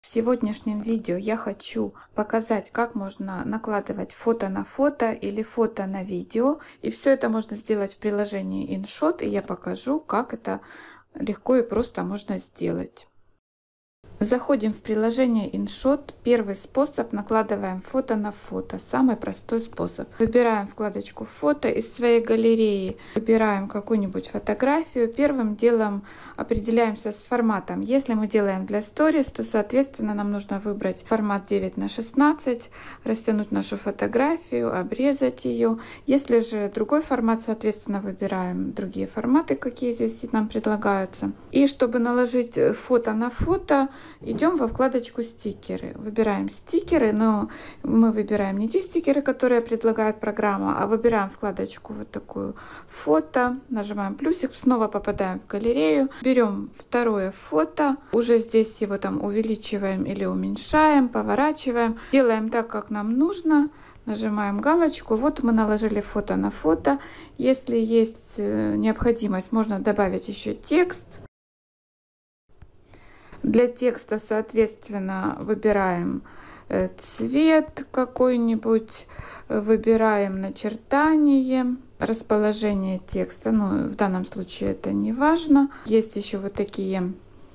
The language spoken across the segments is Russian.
В сегодняшнем видео я хочу показать, как можно накладывать фото на фото или фото на видео. И все это можно сделать в приложении InShot, и я покажу, как это легко и просто можно сделать. Заходим в приложение InShot. Первый способ — накладываем фото на фото. Самый простой способ. Выбираем вкладочку «Фото», из своей галереи выбираем какую-нибудь фотографию. Первым делом определяемся с форматом. Если мы делаем для Stories, то, соответственно, нам нужно выбрать формат 9:16, растянуть нашу фотографию, обрезать ее. Если же другой формат, соответственно, выбираем другие форматы, какие здесь нам предлагаются. И чтобы наложить фото на фото, идем во вкладочку «Стикеры». Выбираем стикеры, но мы выбираем не те стикеры, которые предлагает программа, а выбираем вкладочку вот такую «Фото», нажимаем плюсик, снова попадаем в галерею, берем второе фото, уже здесь его там увеличиваем или уменьшаем, поворачиваем, делаем так, как нам нужно. Нажимаем галочку. Вот мы наложили фото на фото. Если есть необходимость, можно добавить еще текст. Для текста, соответственно, выбираем цвет какой-нибудь, выбираем начертание, расположение текста. Ну, в данном случае это не важно. Есть еще вот такие: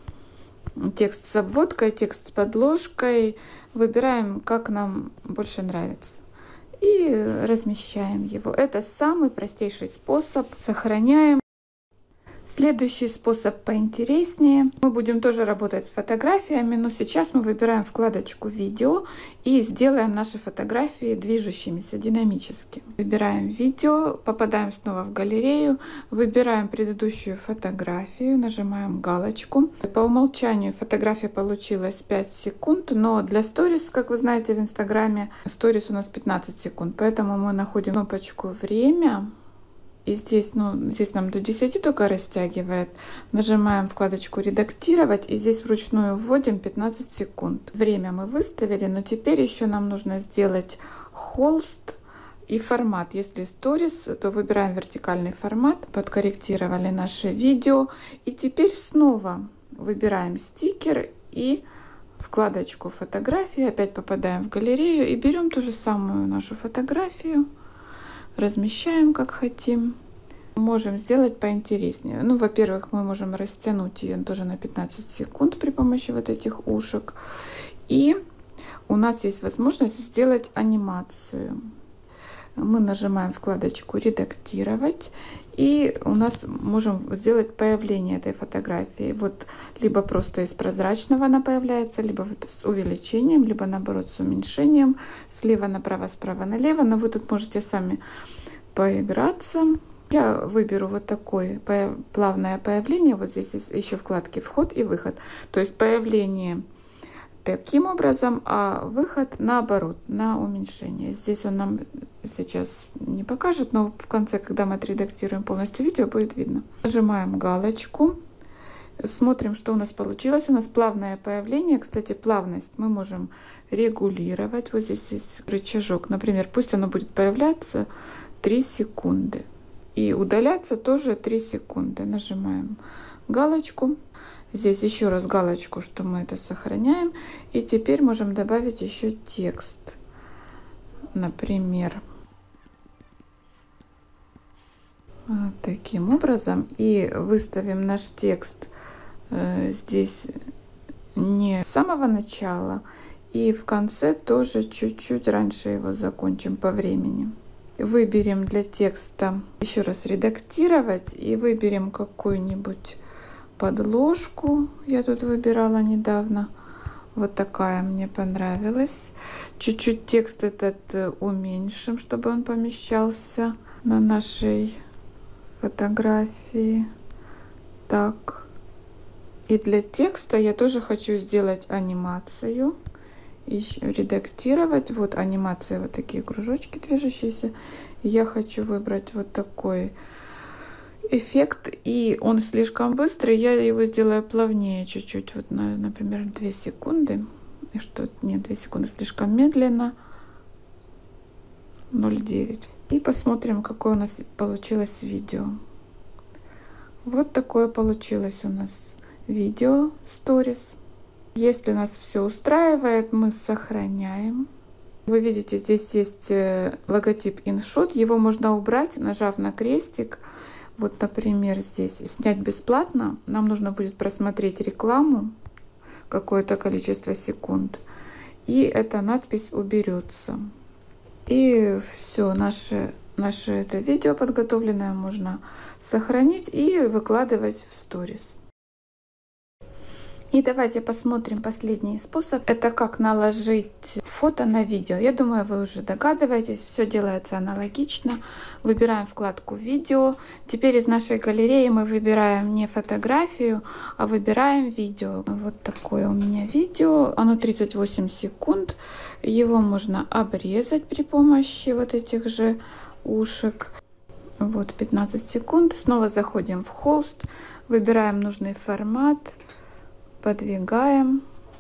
текст с обводкой, текст с подложкой. Выбираем, как нам больше нравится. И размещаем его. Это самый простейший способ. Сохраняем. Следующий способ поинтереснее. Мы будем тоже работать с фотографиями, но сейчас мы выбираем вкладочку «Видео» и сделаем наши фотографии движущимися, динамически. Выбираем «Видео», попадаем снова в галерею, выбираем предыдущую фотографию, нажимаем галочку. По умолчанию фотография получилась 5 секунд, но для Stories, как вы знаете, в Инстаграме Stories у нас 15 секунд, поэтому мы находим кнопочку «Время». И здесь, здесь нам до 10 только растягивает. Нажимаем вкладочку «Редактировать», и здесь вручную вводим 15 секунд. Время мы выставили, но теперь еще нам нужно сделать холст и формат. Если Stories, то выбираем вертикальный формат. Подкорректировали наше видео. И теперь снова выбираем стикер и вкладочку «Фотографии». Опять попадаем в галерею и берем ту же самую нашу фотографию. Размещаем как хотим. Можем сделать поинтереснее. Ну, во-первых, мы можем растянуть ее тоже на 15 секунд при помощи вот этих ушек. И у нас есть возможность сделать анимацию. Мы нажимаем вкладочку «Редактировать», и у нас можем сделать появление этой фотографии. Вот либо просто из прозрачного она появляется, либо вот с увеличением, либо наоборот с уменьшением, слева направо, справа налево. Но вы тут можете сами поиграться. Я выберу вот такое плавное появление. Вот здесь есть еще вкладки «Вход» и «Выход». То есть появление таким образом, а выход наоборот, на уменьшение. Здесь он нам сейчас не покажет, но в конце, когда мы отредактируем полностью видео, будет видно. Нажимаем галочку, смотрим, что у нас получилось. У нас плавное появление. Кстати, плавность мы можем регулировать. Вот здесь есть рычажок. Например, пусть оно будет появляться 3 секунды. И удаляться тоже 3 секунды. Нажимаем галочку. Здесь еще раз галочку, что мы это сохраняем. И теперь можем добавить еще текст. Например, вот таким образом. И выставим наш текст здесь не с самого начала. И в конце тоже чуть-чуть раньше его закончим по времени. Выберем для текста еще раз «Редактировать» и выберем какую-нибудь подложку. Я тут выбирала недавно. Вот такая мне понравилась. Чуть-чуть текст этот уменьшим, чтобы он помещался на нашей фотографии. Так. И для текста я тоже хочу сделать анимацию. Еще редактировать. Вот анимация, вот такие кружочки движущиеся. Я хочу выбрать вот такой эффект, и он слишком быстрый, я его сделаю плавнее чуть-чуть, вот например 2 секунды. И что нет, 2 секунды слишком медленно. 0,9. И посмотрим, какое у нас получилось видео. Вот такое получилось у нас видео Stories. Если нас все устраивает, мы сохраняем. Вы видите, здесь есть логотип InShot. Его можно убрать, нажав на крестик. Вот, например, здесь снять бесплатно. Нам нужно будет просмотреть рекламу какое-то количество секунд. И эта надпись уберется. И все, наше это видео подготовленное можно сохранить и выкладывать в сторис. И давайте посмотрим последний способ. Это как наложить фото на видео. Я думаю, вы уже догадываетесь, все делается аналогично. Выбираем вкладку «Видео». Теперь из нашей галереи мы выбираем не фотографию, а выбираем видео. Вот такое у меня видео. Оно 38 секунд. Его можно обрезать при помощи вот этих же ушек. Вот 15 секунд. Снова заходим в холст. Выбираем нужный формат. Подвигаем,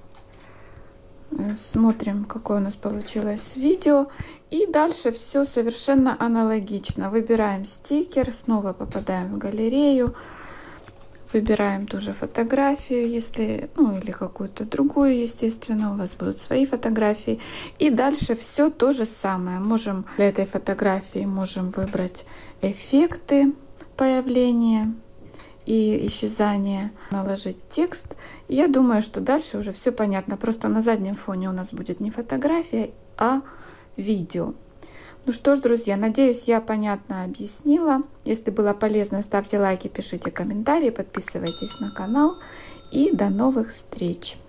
смотрим, какое у нас получилось видео. И дальше все совершенно аналогично. Выбираем стикер, снова попадаем в галерею, выбираем ту же фотографию, если, или какую-то другую, естественно, у вас будут свои фотографии. И дальше все то же самое. Можем для этой фотографии выбрать эффекты появления и исчезание, наложить текст. Я думаю, что дальше уже все понятно. Просто на заднем фоне у нас будет не фотография, а видео. Ну что ж, друзья, надеюсь, я понятно объяснила. Если было полезно, ставьте лайки, пишите комментарии, подписывайтесь на канал. И до новых встреч!